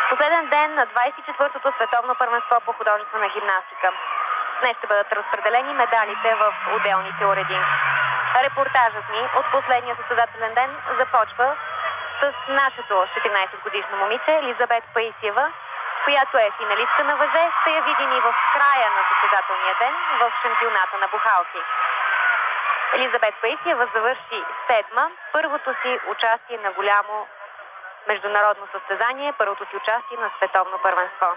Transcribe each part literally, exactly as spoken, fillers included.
Последен ден на двадесет и четвъртото световно първенство по художествена гимнастика. Днес ще бъдат разпределени медалите в отделните уреди. Репортажът ни от последния състезателен ден започва с нашето четиринадесет годишно момиче Елизабет Паисиева, която е финалистка на въже. Ще я видим и в края на състезателния ден в шампионата на бухалки. Елизабет Паисиева завърши седма, първото си участие на голямо международно състезание, първото си участие на световно първенство.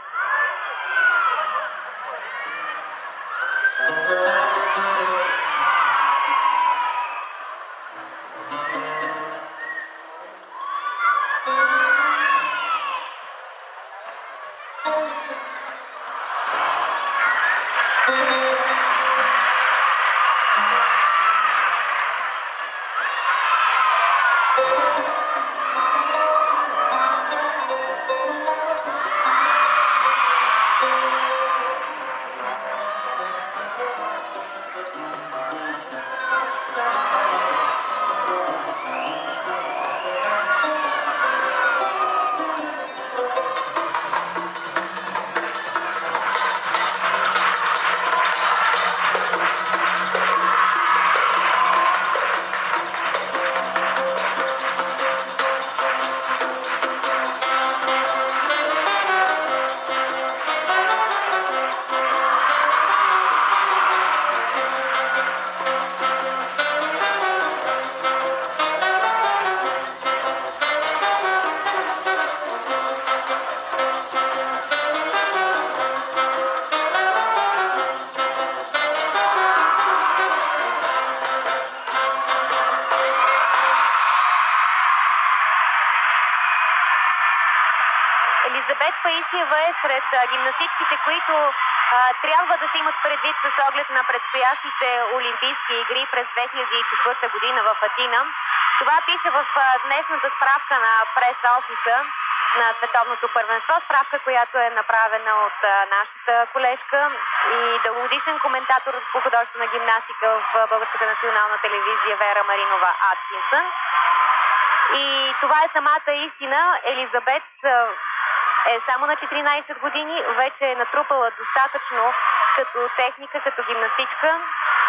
Елизабет Паисиева е сред гимнастичките, които а, трябва да се имат предвид с оглед на предстоящите Олимпийски игри през две хиляди и четвърта година в Атина. Това пише в а, днешната справка на прес-офиса на световното първенство, справка, която е направена от а, нашата колежка и дългогодишен коментатор по художествена гимнастика в Българската национална телевизия Вера Маринова Аткинсън. И това е самата истина. Елизабет а, е само на четиринадесет години, вече е натрупала достатъчно като техника, като гимнастичка.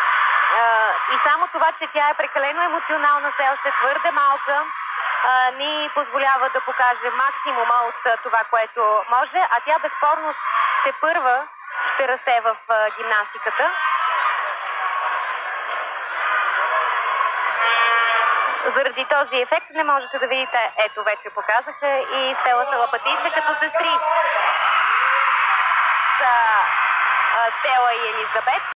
И само това, че тя е прекалено емоционална, все още твърде малка, ни позволява да покаже максимума от това, което може, а тя безспорно се първа ще расте в гимнастиката. Заради този ефект не можете да видите, ето вече показаха и Стела Салапатийска като сестри са Стела и Елизабет.